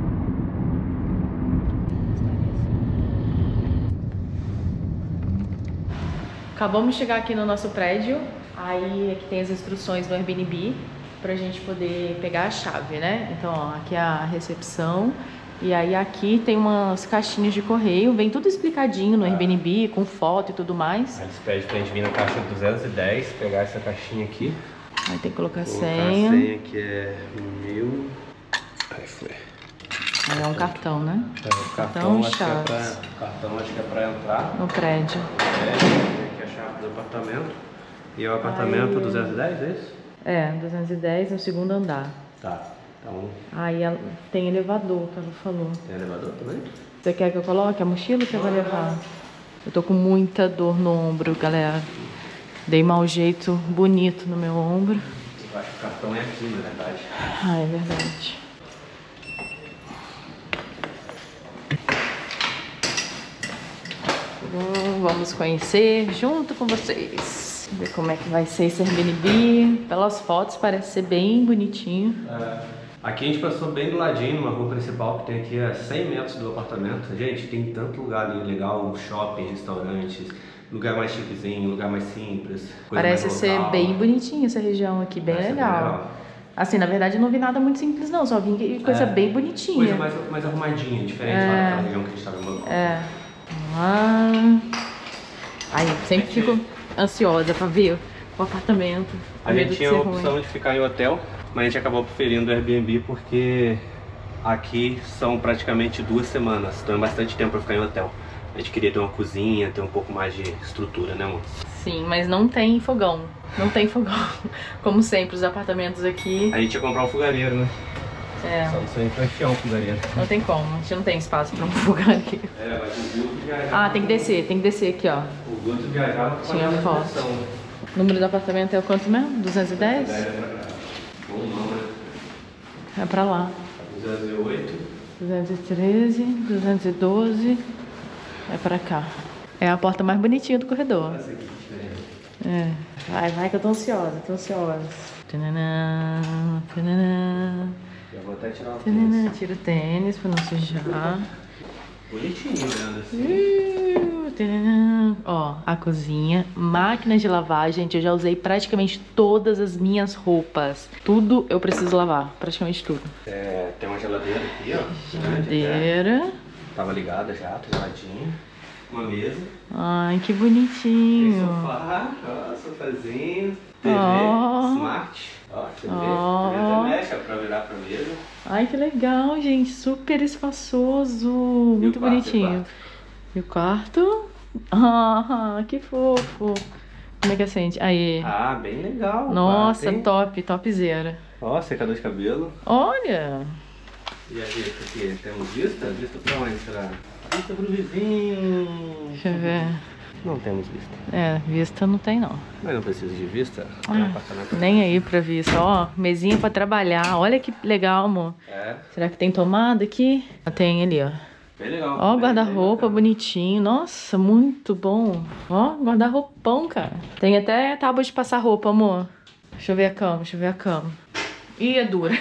Acabamos de chegar aqui no nosso prédio. Aí aqui tem as instruções do Airbnb pra gente poder pegar a chave, né? Então, ó, aqui é a recepção E aí aqui tem umas caixinhas de correio, vem tudo explicadinho no Airbnb, com foto e tudo mais. Aí eles pedem pra gente vir na caixa 210, pegar essa caixinha aqui. Aí tem que colocar senha. A senha que é 1000. Aí foi. Aí é um cartão, né? É, o cartão acho que é pra entrar no prédio. Aqui a chave do apartamento. E é o apartamento 210, é isso? É, 210 no segundo andar. Tá. Então... Aí tem elevador, que ela falou. Tem elevador também? Você quer que eu coloque a mochila que eu vou levar? Eu tô com muita dor no ombro, galera. Dei mau jeito bonito no meu ombro. Eu acho que o cartão é aqui, na verdade. Ah, é verdade. Vamos conhecer junto com vocês. Ver como é que vai ser esse Airbnb. Pelas fotos parece ser bem bonitinho. Aqui a gente passou bem do ladinho, numa rua principal que tem aqui a 100 metros do apartamento. Gente, tem tanto lugar ali legal, shopping, restaurantes, lugar mais chiquezinho, lugar mais simples. Parece mais ser bem bonitinha essa região aqui, bem legal. Assim, na verdade eu não vi nada muito simples não, só vi coisa bem bonitinha. Coisa mais arrumadinha, diferente lá daquela região que a gente tava em Bangkok. Aí, sempre fico ansiosa pra ver o apartamento. A gente tinha a opção de ficar em hotel, mas a gente acabou preferindo o Airbnb porque aqui são praticamente 2 semanas, então é bastante tempo pra ficar em hotel. A gente queria ter uma cozinha, ter um pouco mais de estrutura, né, amor? Sim, mas não tem fogão. Não tem fogão. Como sempre, os apartamentos aqui... A gente ia comprar um fogareiro, né? Só não sei pra enfiar um fogareiro. Não tem como, a gente não tem espaço pra um fogareiro. Mas o Guto viajava... tem que descer aqui, ó. O Guto viajava pra tinha foto. O número do apartamento é o quanto mesmo? 210? 210 Bom não, né? É pra lá. 208. 213, 212. É pra cá. É a porta mais bonitinha do corredor. Essa aqui, diferente. Vai que eu tô ansiosa, Tananã, tananã. Já vou até tirar o tênis. Tira o tênis pra não sujar. Bonitinho, né? Assim. Ó, a cozinha, máquina de lavar, gente, eu já usei praticamente todas as minhas roupas. Tudo eu preciso lavar, praticamente tudo. Tem uma geladeira aqui, ó. Geladeira. Tava ligada já, tá geladinha. Uma mesa. Ai, que bonitinho. Tem sofá, ó, sofazinho. TV, smart. Ó, TV até mexe, ó, pra virar pra mesa. Ai, que legal, gente. Super espaçoso. Muito bonitinho. E o quarto? Ah, que fofo. Como é que acende? Aí. Bem legal. Nossa, topzera. Ó, secador de cabelo. Olha. E a vista aqui? Temos vista? Vista pra onde será? Vista pro vizinho. Deixa eu ver. Não temos vista. Vista não tem não. Mas não precisa de vista? Nem aí pra vista. Ó, mesinha pra trabalhar. Olha que legal, amor. Será que tem tomada aqui? Tem ali, ó. Bem legal. Ó, guarda-roupa bonitinho. Nossa, muito bom. Ó, guarda-roupão, cara. Tem até tábua de passar roupa, amor. Deixa eu ver a cama. Ih, é dura.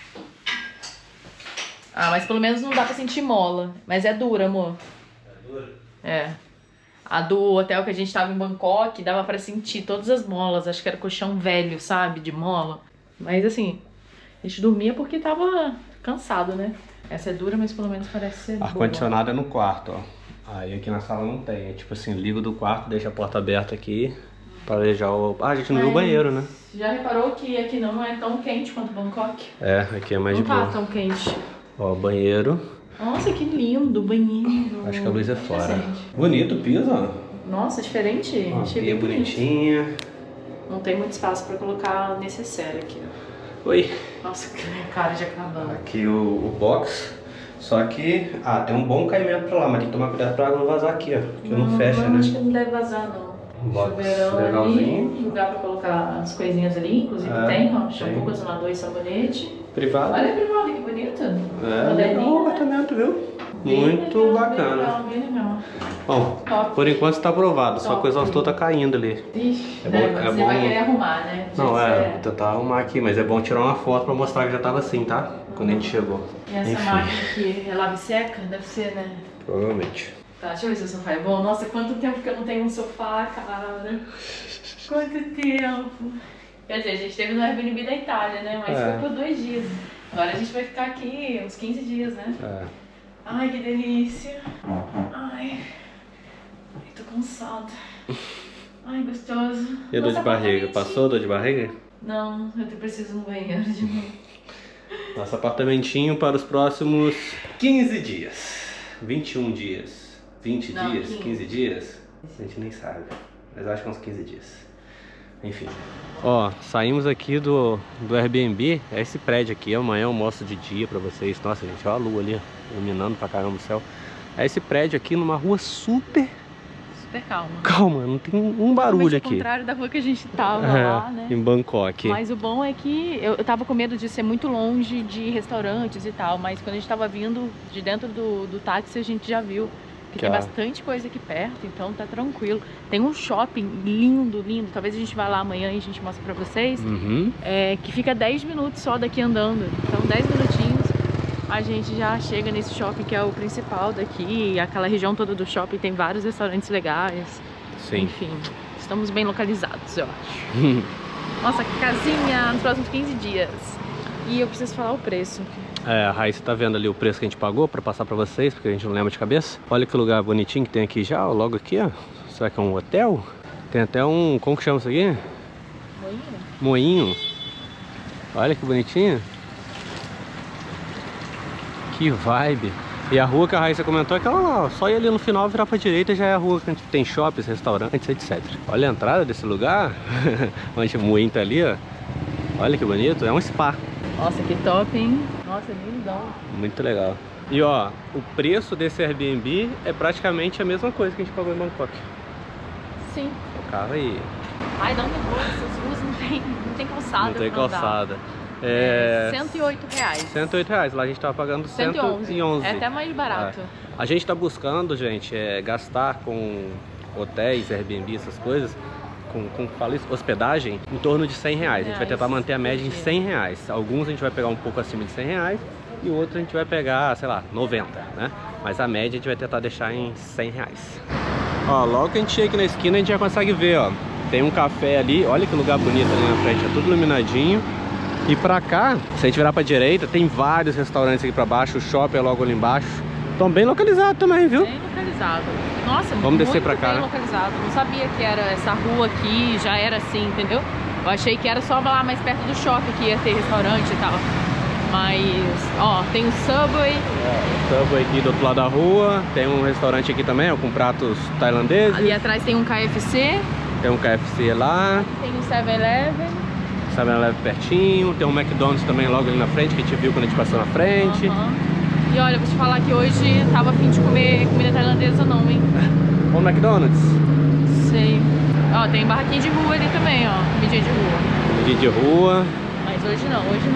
Mas pelo menos não dá pra sentir mola. Mas é dura, amor. É dura? A do hotel que a gente tava em Bangkok, dava pra sentir todas as molas. Acho que era colchão velho, sabe? De mola. Mas assim, a gente dormia porque tava cansado, né? Essa é dura, mas pelo menos parece ser boa. Ar-condicionado é no quarto, ó. Aí aqui na sala não tem. É tipo assim, ligo do quarto, deixa a porta aberta aqui. Pra alejar o... a gente não viu o banheiro, né? Já reparou que aqui não é tão quente quanto Bangkok? Aqui é mais de boa. Não tá tão quente. Ó, banheiro. Nossa, que lindo, banheiro. Acho que a luz é fora. Bonito o piso, ó. Nossa, diferente. Achei bem bonitinha. Não tem muito espaço pra colocar necessário aqui, ó. Oi. Nossa, que cara de acabando. Aqui o box. Só que, tem um bom caimento pra lá, mas tem que tomar cuidado pra água não vazar aqui, ó. Porque não fecha, né? Acho que não deve vazar, não. Um box chuveirão legalzinho. ali, lugar pra colocar as coisinhas ali, inclusive tem, ó. Shampoo, condicionador e sabonete. Privado. Olha a privada, que bonita. Legal o apartamento, viu? Muito bacana. Bem legal. Bom, por enquanto está aprovado, só que o exaustor tá caindo ali. Ixi, É bom, você vai querer arrumar, né? Não, vou tentar arrumar aqui, mas é bom tirar uma foto pra mostrar que já tava assim, tá? Quando a gente chegou. E essa máquina aqui é lava e seca? Deve ser, né? Provavelmente. Tá, deixa eu ver se o sofá é bom. Nossa, quanto tempo que eu não tenho um sofá, cara. Quanto tempo. Quer dizer, a gente teve no Airbnb da Itália, né? Mas foi por 2 dias. Agora a gente vai ficar aqui uns 15 dias, né? Ai, que delícia. Ai, tô cansada. Ai, gostoso. E a dor de barriga? Passou a dor de barriga? Não, eu preciso ir no banheiro de novo. Nosso apartamentinho para os próximos 15 dias. 21 dias. 20 Não, dias? 15. 15 dias? A gente nem sabe. Mas acho que uns 15 dias. Enfim. Ó, saímos aqui do Airbnb. É esse prédio aqui. Amanhã eu mostro de dia pra vocês. Nossa, gente, olha a lua ali, iluminando pra caramba o céu. É esse prédio aqui numa rua super calma. Calma, não tem um barulho aqui. Ao contrário da rua que a gente tava lá, né? Em Bangkok. Mas o bom é que eu tava com medo de ser muito longe de restaurantes e tal. Mas quando a gente tava vindo de dentro do táxi, a gente já viu que tem bastante coisa aqui perto, então tá tranquilo. Tem um shopping lindo, lindo. Talvez a gente vá lá amanhã e a gente mostre pra vocês. Que fica 10 minutos só daqui andando. Então 10 minutinhos a gente já chega nesse shopping que é o principal daqui. E aquela região toda do shopping tem vários restaurantes legais. Sim. Enfim, estamos bem localizados, eu acho. Nossa, casinha nos próximos 15 dias. E eu preciso falar o preço. A Raíssa tá vendo ali o preço que a gente pagou pra passar pra vocês, porque a gente não lembra de cabeça. Olha que lugar bonitinho que tem aqui já, logo aqui, ó. Será que é um hotel? Tem até um... como que chama isso aqui? Moinho. Moinho. Olha que bonitinho. Que vibe. E a rua que a Raíssa comentou é aquela lá, ó. Só ir ali no final, virar pra direita, já é a rua que tem shoppings, restaurantes, etc. Olha a entrada desse lugar. Onde o moinho tá ali, ó. Olha que bonito, é um spa. Nossa, que top, hein? Nossa, lindão. Muito legal. E ó, o preço desse Airbnb é praticamente a mesma coisa que a gente pagou em Bangkok. Sim. O carro aí. Ai, não me boa, essas ruas não tem calçada. Não tem calçada. R$108. R$108. Lá a gente tava pagando 111. É até mais barato. A gente tá buscando, gente, gastar com hotéis, Airbnb, essas coisas, com fala isso, hospedagem, em torno de R$100. A gente vai tentar manter a média em R$100. Alguns a gente vai pegar um pouco acima de R$100 e outros a gente vai pegar, sei lá, 90, né? Mas a média a gente vai tentar deixar em R$100. Ó, logo que a gente chega aqui na esquina a gente já consegue ver, ó. Tem um café ali, olha que lugar bonito ali na frente, é tudo iluminadinho. E pra cá, se a gente virar pra direita, tem vários restaurantes aqui pra baixo, o shopping é logo ali embaixo. Estão bem localizados também, viu? Bem localizado. Nossa, vamos descer pra cá, bem localizado. Não sabia que era essa rua aqui, já era assim, entendeu? Eu achei que era só lá mais perto do shopping que ia ter restaurante e tal. Mas, ó, tem o Subway. O Subway aqui do outro lado da rua. Tem um restaurante aqui também, ó, com pratos tailandeses. Ali atrás tem um KFC. Tem um KFC lá. Tem um 7-Eleven. 7-Eleven pertinho. Tem um McDonald's também logo ali na frente, que a gente viu quando a gente passou na frente. E olha, vou te falar que hoje tava a fim de comer comida tailandesa não, hein? Ou McDonald's? Sei. Ó, tem barraquinha de rua ali também, ó. Comidinha de rua. Comidinha de rua. Mas hoje não, hoje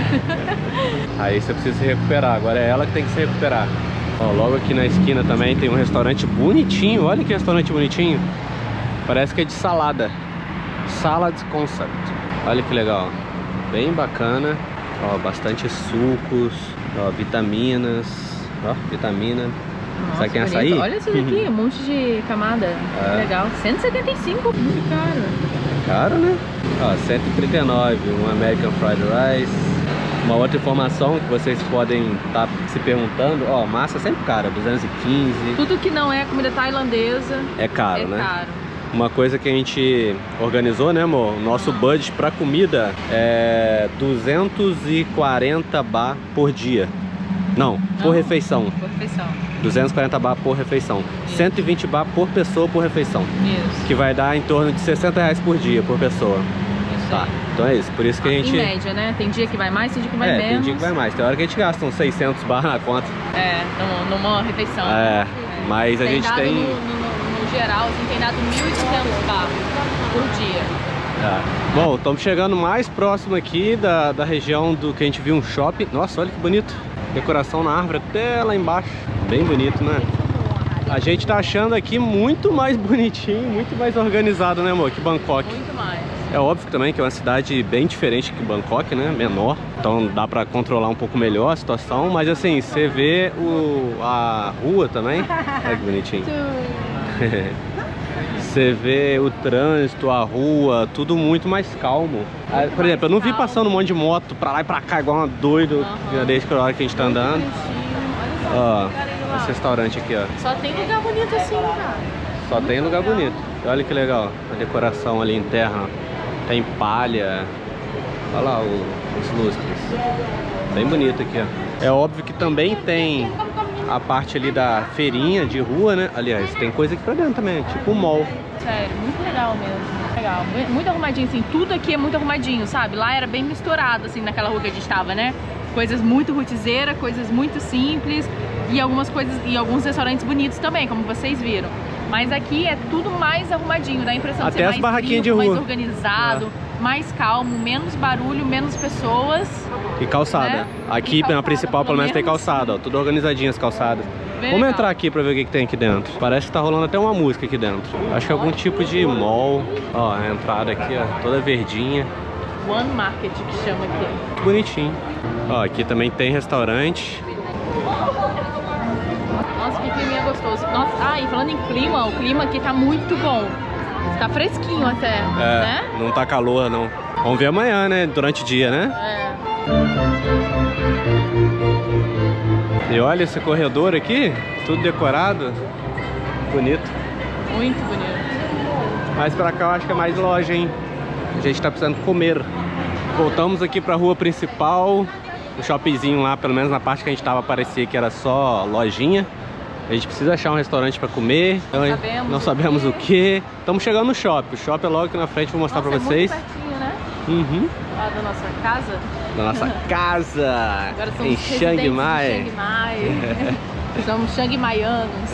não. Aí você precisa se recuperar, agora é ela que tem que se recuperar. Ó, logo aqui na esquina também tem um restaurante bonitinho. Olha que restaurante bonitinho. Parece que é de salada. Salad Concept. Olha que legal. Bem bacana. Ó, bastante sucos. Ó, vitaminas. Ó, vitamina. Nossa, sabe quem é açaí? Olha isso daqui, um monte de camada. Legal. 175, muito caro. É caro, né? Ó, 139, um American Fried Rice. Uma outra informação que vocês podem estar se perguntando, ó, massa é sempre cara, 215. Tudo que não é comida tailandesa é caro, né? Caro. Uma coisa que a gente organizou, né, amor? Nosso budget pra comida é 240 baht por dia. Não, por refeição. Por refeição. 240 baht por refeição. Isso. 120 baht por pessoa por refeição. Isso. Que vai dar em torno de 60 reais por dia por pessoa. Isso tá. Aí. Então é isso. Por isso que a gente... Em média, né? Tem dia que vai mais, tem dia que vai menos. Tem dia que vai mais. Tem hora que a gente gasta uns 600 baht na conta. Numa refeição. Mas a gente tem... No geral, assim, tem dado 1.200 baht por dia. Bom, estamos chegando mais próximo aqui da região do que a gente viu um shopping. Nossa, olha que bonito. Decoração na árvore até lá embaixo. Bem bonito, né? A gente tá achando aqui muito mais bonitinho, muito mais organizado, né, amor? Que Bangkok. Muito mais. É óbvio também que é uma cidade bem diferente que Bangkok, né? Menor. Então dá pra controlar um pouco melhor a situação. Mas assim, você vê a rua também. Olha que bonitinho. Você vê o trânsito, a rua, tudo muito mais calmo. Por exemplo, eu não vi passando um monte de moto pra lá e pra cá igual uma doida desde a hora que a gente tá andando. Ó, esse restaurante aqui, ó. Só tem lugar bonito assim, cara. Só tem lugar bonito. Olha que legal, a decoração ali interna. Tem palha. Olha lá os lustres. Bem bonito aqui, ó. É óbvio que também tem a parte ali da feirinha de rua, né? Aliás, tem coisa aqui pra dentro também, tipo um mall. Sério, muito legal mesmo. Legal, muito arrumadinho, assim. Tudo aqui é muito arrumadinho, sabe? Lá era bem misturado, assim, naquela rua que a gente tava, né? Coisas muito rootizeiras, coisas muito simples e algumas coisas e alguns restaurantes bonitos também, como vocês viram. Mas aqui é tudo mais arrumadinho, dá a impressão de ser mais barraquinhas de rua, mais organizado, mais calmo, menos barulho, menos pessoas. E calçada. Né? Aqui na principal, pelo menos, tem calçada, ó. Tudo organizadinho as calçadas. Vamos entrar aqui pra ver o que tem aqui dentro. Parece que tá rolando até uma música aqui dentro. Acho que é algum tipo de mall. Ó, a entrada aqui, ó, toda verdinha. One Market que chama aqui. Bonitinho. Ó, aqui também tem restaurante. Nossa, que clima gostoso. Nossa, e falando em clima, o clima aqui tá muito bom. Tá fresquinho até, né? Não tá calor, não. Vamos ver amanhã, né? Durante o dia, né? E olha esse corredor aqui, tudo decorado. Bonito. Muito bonito. Mais pra cá eu acho que é mais loja, hein? A gente tá precisando comer. Voltamos aqui pra rua principal. O shoppingzinho lá, pelo menos na parte que a gente tava, parecia que era só lojinha. A gente precisa achar um restaurante pra comer. Não sabemos o que. Estamos chegando no shopping. O shopping é logo aqui na frente, vou mostrar pra vocês. Muito pertinho, né? Uhum. Lá da nossa casa. Da nossa casa. Agora somos em Chiang Mai. Chiang Mai. Somos Chiang Maianos.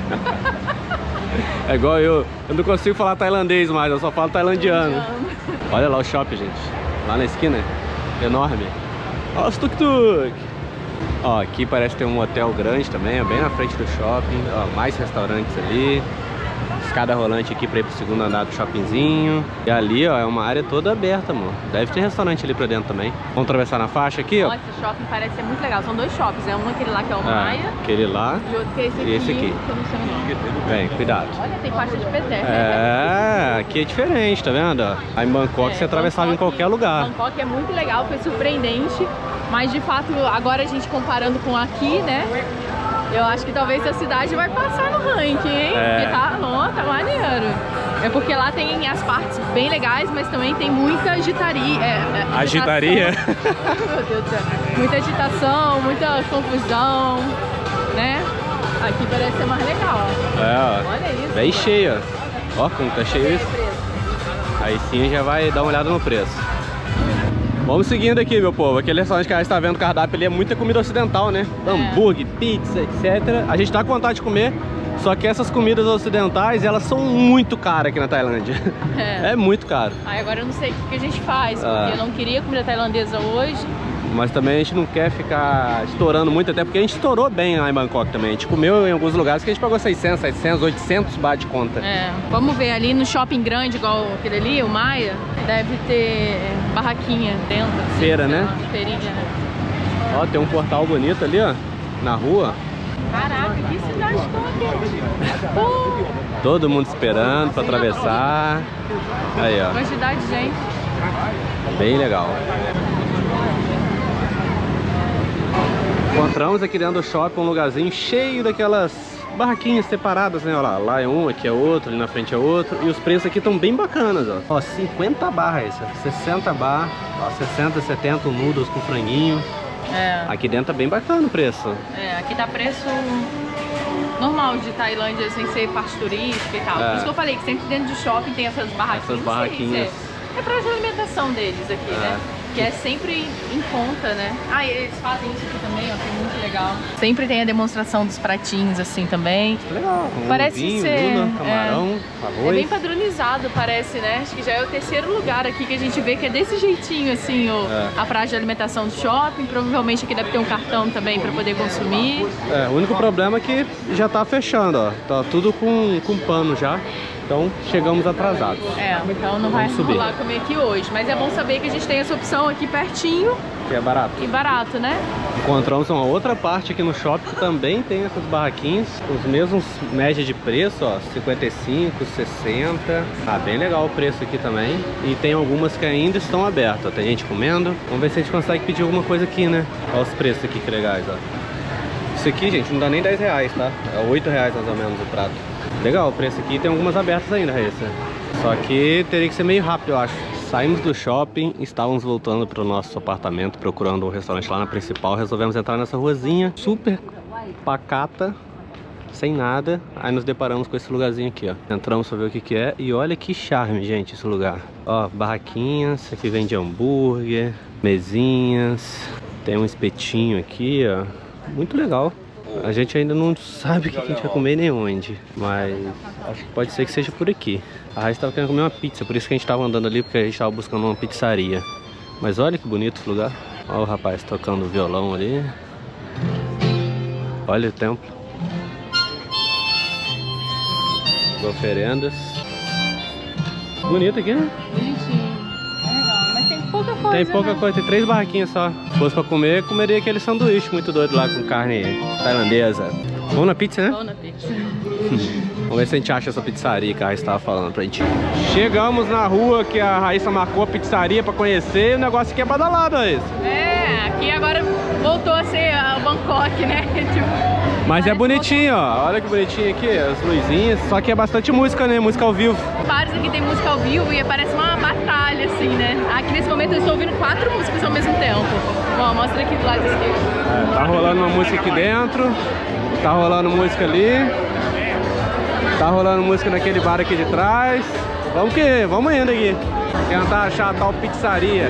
É igual eu não consigo falar tailandês mais, eu só falo tailandiano. Olha lá o shopping, gente. Lá na esquina. Enorme. Olha os tuk-tuk. Ó, aqui parece ter um hotel grande também, é bem na frente do shopping. Ó, mais restaurantes ali. Escada rolante aqui pra ir pro segundo andar do shoppingzinho. E ali, ó, é uma área toda aberta, amor. Deve ter restaurante ali pra dentro também. Vamos atravessar na faixa aqui, ó. Nossa, esse shopping parece ser muito legal. São dois shoppings, é um aquele lá que é o Maia. Aquele lá. E outro que é esse aqui. E esse aqui. Que eu não sei o nome. Bem, cuidado. Olha, tem faixa de pedestre. Aqui é diferente, tá vendo? Aí em Bangkok você atravessava em qualquer lugar. Bangkok é muito legal, foi surpreendente. Mas de fato, agora a gente comparando com aqui, né? Eu acho que talvez a cidade vai passar no ranking, hein? Porque tá maneiro. É porque lá tem as partes bem legais, mas também tem muita agitaria. Agitaria? Meu Deus do céu. Muita agitação, muita confusão, né? Aqui parece ser mais legal. Ó. Olha isso. Bem cheio, ó. Ó como tá cheio isso. Aí sim já vai dar uma olhada no preço. Vamos seguindo aqui, meu povo. Aquele restaurante que a gente tá vendo o cardápio ali é muita comida ocidental, né? Hambúrguer, pizza, etc. A gente tá com vontade de comer, só que essas comidas ocidentais, elas são muito caras aqui na Tailândia. É muito caro. Aí agora eu não sei o que a gente faz, porque eu não queria comida tailandesa hoje. Mas também a gente não quer ficar estourando muito, até porque a gente estourou bem lá em Bangkok também. A gente comeu em alguns lugares que a gente pagou 600, 700, 800 baht de conta. Vamos ver ali no shopping grande, igual aquele ali, o Maia, deve ter barraquinha dentro. Assim, feira, né? Feirinha, né? Ó, tem um portal bonito ali, ó, na rua. Caraca, que cidade toda! Todo mundo esperando pra atravessar. Aí, ó. Quantidade de gente. Bem legal. Encontramos aqui dentro do shopping um lugarzinho cheio daquelas barraquinhas separadas, né? Olha lá, lá é um, aqui é outro, ali na frente é outro. E os preços aqui estão bem bacanas, ó. Ó, 50 barra esse, 60 barra, ó, 60, 70 noodles com franguinho. Aqui dentro tá bem bacana o preço. Aqui tá preço normal de Tailândia, sem ser parte turística e tal. Por isso que eu falei que sempre dentro de shopping tem essas barraquinhas. Essas barraquinhas. É pra alimentação deles aqui, né? Que é sempre em conta, né? E eles fazem isso aqui também, ó, que é muito legal. Sempre tem a demonstração dos pratinhos assim também. Legal. Parece vinho, ser luna, camarão, arroz. É bem padronizado, parece, né? Acho que já é o terceiro lugar aqui que a gente vê que é desse jeitinho, assim, a praça de alimentação do shopping. Provavelmente aqui deve ter um cartão também pra poder consumir. O único problema é que já tá fechando, ó. Tá tudo com pano já. Então chegamos atrasados. Então não vai rolar comer aqui hoje. Mas é bom saber que a gente tem essa opção aqui pertinho. Que é barato. E barato, né? Encontramos uma outra parte aqui no shopping que também tem essas barraquinhas. Os mesmos média de preço, ó. 55, 60. Tá bem legal o preço aqui também. E tem algumas que ainda estão abertas. Tem gente comendo. Vamos ver se a gente consegue pedir alguma coisa aqui, né? Olha os preços aqui que legais, ó. Isso aqui, gente, não dá nem 10 reais, tá? É 8 reais mais ou menos o prato. Legal, o preço aqui tem algumas abertas ainda, Raíssa. Só que teria que ser meio rápido, eu acho. Saímos do shopping, estávamos voltando para o nosso apartamento, procurando um restaurante lá na principal. Resolvemos entrar nessa ruazinha super pacata, sem nada. Aí nos deparamos com esse lugarzinho aqui, ó. Entramos para ver o que que é. E olha que charme, gente, esse lugar. Ó, barraquinhas, aqui vende hambúrguer, mesinhas. Tem um espetinho aqui, ó. Muito legal. A gente ainda não sabe o que a gente vai comer nem onde, mas acho que pode ser que seja por aqui. A Raíssa estava querendo comer uma pizza, por isso que a gente estava andando ali, porque a gente estava buscando uma pizzaria. Mas olha que bonito esse lugar. Olha o rapaz tocando violão ali. Olha o templo. Oferendas. Bonito aqui, né? Bonitinho. Legal, mas tem pouca coisa. Tem pouca coisa, tem 3 barraquinhas só. Se fosse pra comer, comeria aquele sanduíche muito doido lá com carne tailandesa. Vamos na pizza, né? Vamos na pizza. Vamos ver se a gente acha essa pizzaria que a Raíssa estava falando pra gente. Chegamos na rua que a Raíssa marcou a pizzaria pra conhecer. E o negócio aqui é badalado, Raíssa. É, aqui agora voltou a ser a Bangkok, né? Mas é bonitinho, ó. Olha que bonitinho aqui, as luzinhas. Só que é bastante música, né? Música ao vivo. Bares aqui tem música ao vivo e parece uma batalha, assim, né? Aqui nesse momento eu estou ouvindo 4 músicas ao mesmo tempo. Ó, mostra aqui do lado esquerdo. Tá rolando uma música aqui dentro. Tá rolando música ali. Tá rolando música naquele bar aqui de trás. Vamos indo aqui. Tentar achar a tal pizzaria.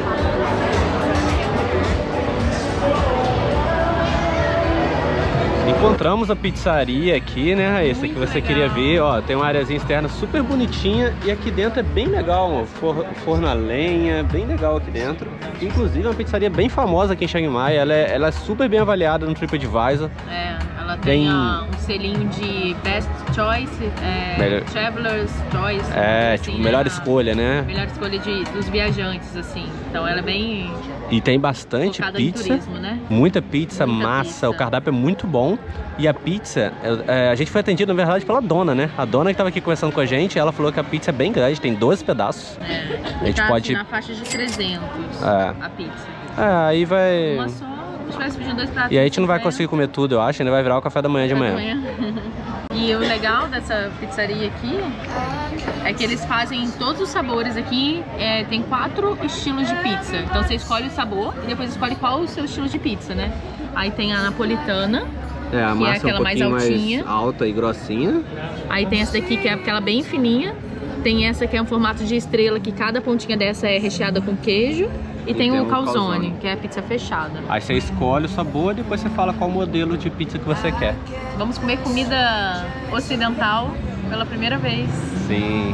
Encontramos a pizzaria aqui, né, Raíssa, que você queria ver. Ó, tem uma areazinha externa super bonitinha e aqui dentro é bem legal, ó, forno a lenha, bem legal aqui dentro. Inclusive é uma pizzaria bem famosa aqui em Chiang Mai, ela é super bem avaliada no TripAdvisor. É, ela tem um selinho de Best Choice, Traveler's Choice. É, assim, tipo, melhor escolha, né? Melhor escolha dos viajantes, assim. Então ela é bem... E tem bastante pizza, turismo, né? Muita pizza, massa, pizza. O cardápio é muito bom. E a pizza, a gente foi atendido, na verdade, pela dona, né? A dona que estava aqui conversando com a gente, ela falou que a pizza é bem grande, tem 12 pedaços. É, a gente tá pode... na faixa de 300 a pizza. É, aí vai... Uma só, a gente vai pedindo 2 pratos. E aí a gente não vai conseguir comer tudo, eu acho, ainda vai virar o café da manhã de manhã. E o legal dessa pizzaria aqui é que eles fazem todos os sabores aqui, tem 4 estilos de pizza. Então você escolhe o sabor e depois escolhe qual o seu estilo de pizza, né? Aí tem a napolitana, a massa que é aquela mais altinha, mais alta e grossinha. Aí tem essa daqui que é aquela bem fininha. Tem essa que é um formato de estrela, que cada pontinha dessa é recheada com queijo. E tem o calzone, que é a pizza fechada. Aí você escolhe o sabor e depois você fala qual modelo de pizza que você quer. Vamos comer comida ocidental pela primeira vez. Sim.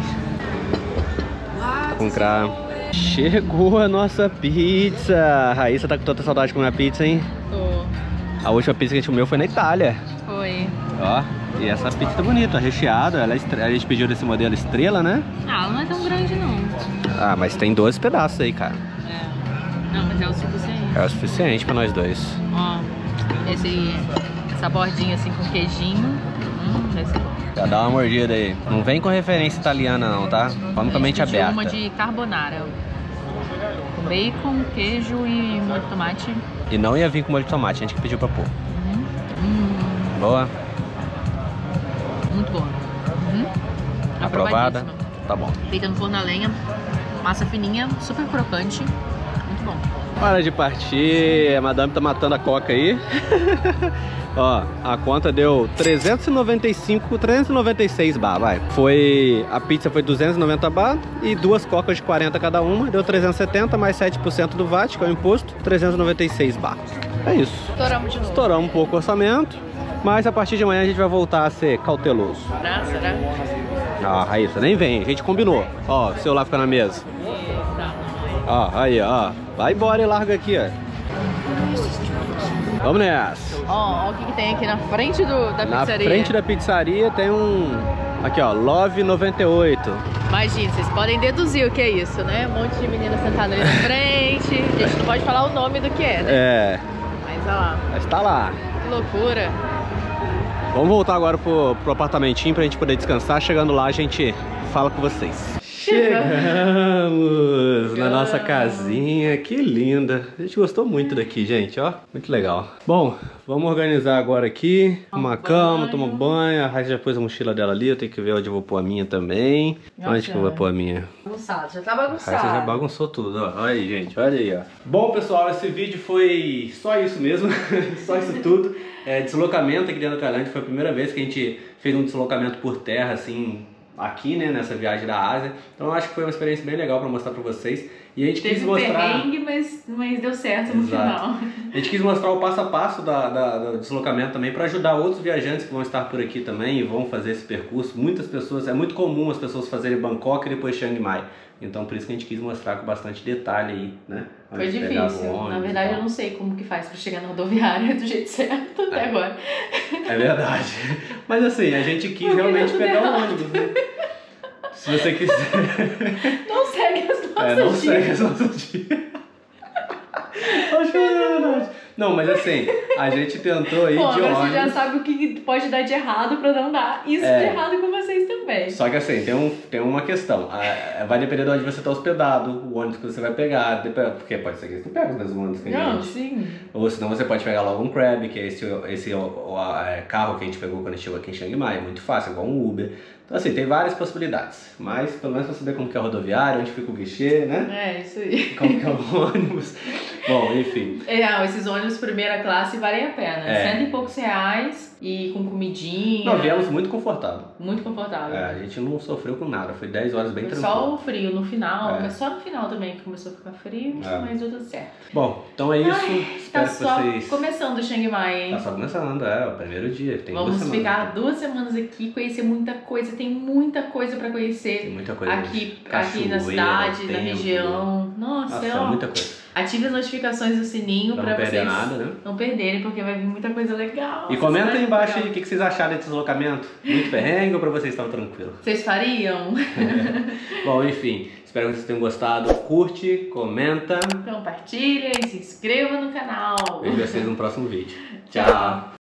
Com creme. Chegou a nossa pizza. A Raíssa tá com tanta saudade de comer a pizza, hein? Tô. A última pizza que a gente comeu foi na Itália. Foi. Ó, e essa pizza tá bonita, recheada. Ela a gente pediu desse modelo estrela, né? Ah, ela não é tão grande, não. Ah, mas tem 12 pedaços aí, cara. Não, mas é o suficiente. É o suficiente pra nós dois. Ó, essa bordinha assim com queijinho. Deve ser bom. Já dá uma mordida aí. Não vem com referência italiana não, tá? Come com a mente aberta. Uma de carbonara. Com bacon, queijo e molho de tomate. E não ia vir com molho de tomate, a gente que pediu pra pôr. Boa? Muito boa. Aprovada? Tá bom. Feita no forno a lenha. Massa fininha, super crocante. Muito bom. Hora de partir. A madame tá matando a coca aí. Ó, a conta deu 396 baht, vai. A pizza foi 290 baht e 2 cocas de 40 cada uma, deu 370 mais 7% do VAT, que é o imposto, 396 baht. É isso. Estouramos de novo. Estouramos um pouco o orçamento, mas a partir de amanhã a gente vai voltar a ser cauteloso. Será? Ah, Raíssa, nem vem, a gente combinou. Ó, o celular fica na mesa. Ó, aí, ó. Vai embora e larga aqui, ó. Vamos nessa. Ó, o que tem aqui na frente da pizzaria. Na frente da pizzaria tem um... Aqui, ó, Love 98. Imagina, vocês podem deduzir o que é isso, né? Um monte de meninas sentadas ali na frente. A gente não pode falar o nome do que é, né? É. Mas olha lá. Mas tá lá. Que loucura. Vamos voltar agora pro apartamentinho pra gente poder descansar. Chegando lá, a gente fala com vocês. Chegamos na nossa casinha, que linda. A gente gostou muito daqui, gente, ó. Muito legal. Bom, vamos organizar agora aqui. Uma cama, tomar banho. A Raíssa já pôs a mochila dela ali, eu tenho que ver onde eu vou pôr a minha também. Nossa. Onde que eu vou pôr a minha? Bagunçado, já tá A bagunçado. Raíssa já bagunçou tudo, ó. Olha aí, gente, olha aí, ó. Bom, pessoal, esse vídeo foi só isso mesmo. Só isso tudo. Deslocamento aqui dentro da Tailândia. Foi a primeira vez que a gente fez um deslocamento por terra, assim, aqui, né, nessa viagem da Ásia. Então eu acho que foi uma experiência bem legal pra mostrar pra vocês. E a gente quis mostrar... perrengue, mas deu certo no final. A gente quis mostrar o passo a passo do deslocamento também para ajudar outros viajantes que vão estar por aqui também e vão fazer esse percurso. Muitas pessoas, é muito comum as pessoas fazerem Bangkok e depois Chiang Mai. Então por isso que a gente quis mostrar com bastante detalhe aí, né? Foi difícil. Na verdade eu não sei como que faz para chegar na rodoviária do jeito certo até agora. É verdade. Mas assim, a gente quis realmente pegar o ônibus, né? Se você quiser... Não segue as nossas não segue as nossas dicas. Acho que é verdade. Não, mas assim, a gente tentou ir de ônibus. Você já sabe o que pode dar de errado pra não dar isso de errado com vocês também. Só que assim, tem uma questão. Vai depender de onde você está hospedado, o ônibus que você vai pegar. Porque pode ser que você não pegue os mesmos ônibus que a gente. Não, sim. Ou senão você pode pegar logo um Crab, que é esse carro que a gente pegou quando a gente chegou aqui em Chiang Mai. É muito fácil, igual um Uber. Então assim, tem várias possibilidades. Mas pelo menos pra saber como que é a rodoviária, onde fica o guichê, né? Isso aí. Como que é o ônibus. Bom, enfim. Esses ônibus primeira classe valem a pena. R$100 e poucos e com comidinha. Não, viemos muito confortável. Muito confortável. A gente não sofreu com nada. Foi 10 horas bem tranquilo. Só o frio no final, mas só no final também que começou a ficar frio, mas deu tudo certo. Bom, então é isso. Espero que vocês... começando o Chiang Mai, hein? Tá só começando, é o primeiro dia. Tem Vamos ficar 2 semanas aqui, conhecer muita coisa. Tem muita coisa pra conhecer. Tem muita coisa aqui na cidade, na região. Nossa, é muita coisa. Ative as notificações do sininho pra vocês nada, né? não perderem, porque vai vir muita coisa legal. E comenta aí embaixo aí o que vocês acharam desse deslocamento. Muito perrengue ou pra vocês estão tranquilos? Vocês fariam? Bom, enfim, espero que vocês tenham gostado. Curte, comenta, compartilha e se inscreva no canal. Vejo vocês no próximo vídeo. Tchau!